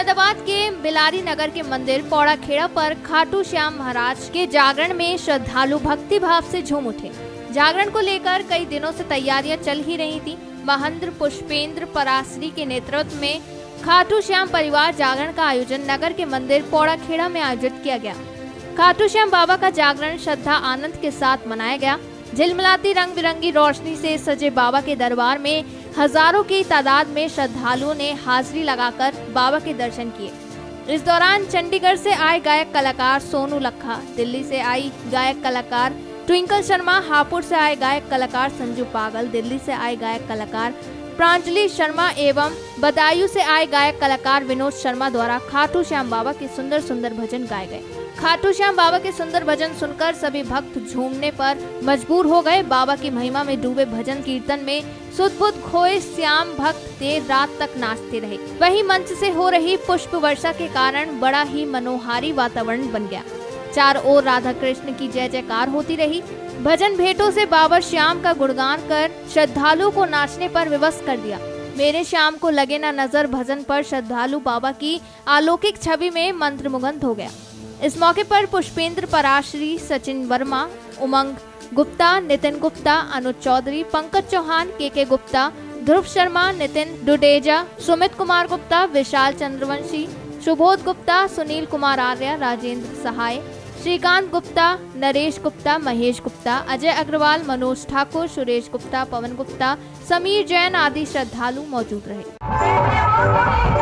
मुरादाबाद के बिलारी नगर के मंदिर पौड़ा खेड़ा पर खाटू श्याम महाराज के जागरण में श्रद्धालु भक्ति भाव से झूम उठे। जागरण को लेकर कई दिनों से तैयारियां चल ही रही थी। महंत पुष्पेंद्र परासरी के नेतृत्व में खाटू श्याम परिवार जागरण का आयोजन नगर के मंदिर पौड़ा खेड़ा में आयोजित किया गया। खाटू श्याम बाबा का जागरण श्रद्धा आनंद के साथ मनाया गया। झिलमिलाती रंग बिरंगी रोशनी से सजे बाबा के दरबार में हजारों की तादाद में श्रद्धालुओं ने हाजिरी लगाकर बाबा के दर्शन किए। इस दौरान चंडीगढ़ से आए गायक कलाकार सोनू लखा, दिल्ली से आई गायक कलाकार ट्विंकल शर्मा, हापुड़ से आए गायक कलाकार संजू पागल, दिल्ली से आए गायक कलाकार प्रांजलि शर्मा एवं बदायूं से आए गायक कलाकार विनोद शर्मा द्वारा खाटू श्याम बाबा के सुंदर सुंदर भजन गाए गए। खाटू श्याम बाबा के सुंदर भजन सुनकर सभी भक्त झूमने पर मजबूर हो गए। बाबा की महिमा में डूबे भजन कीर्तन में सुध-बुध खोए श्याम भक्त देर रात तक नाचते रहे। वहीं मंच से हो रही पुष्प वर्षा के कारण बड़ा ही मनोहारी वातावरण बन गया। चारों ओर राधा कृष्ण की जय जयकार होती रही। भजन भेंटों से बाबा श्याम का गुणगान कर श्रद्धालुओं को नाचने पर विवश कर दिया। मेरे श्याम को लगे ना नजर भजन पर श्रद्धालु बाबा की अलौकिक छवि में मंत्रमुग्ध हो गया। इस मौके पर पुष्पेंद्र पराशरी, सचिन वर्मा, उमंग गुप्ता, नितिन गुप्ता, अनुज चौधरी, पंकज चौहान, के गुप्ता, ध्रुव शर्मा, नितिन डुडेजा, सुमित कुमार गुप्ता, विशाल चंद्रवंशी, सुबोध गुप्ता, सुनील कुमार आर्य, राजेंद्र सहाय, श्रीकांत गुप्ता, नरेश गुप्ता, महेश गुप्ता, अजय अग्रवाल, मनोज ठाकुर, सुरेश गुप्ता, पवन गुप्ता, समीर जैन आदि श्रद्धालु मौजूद रहे।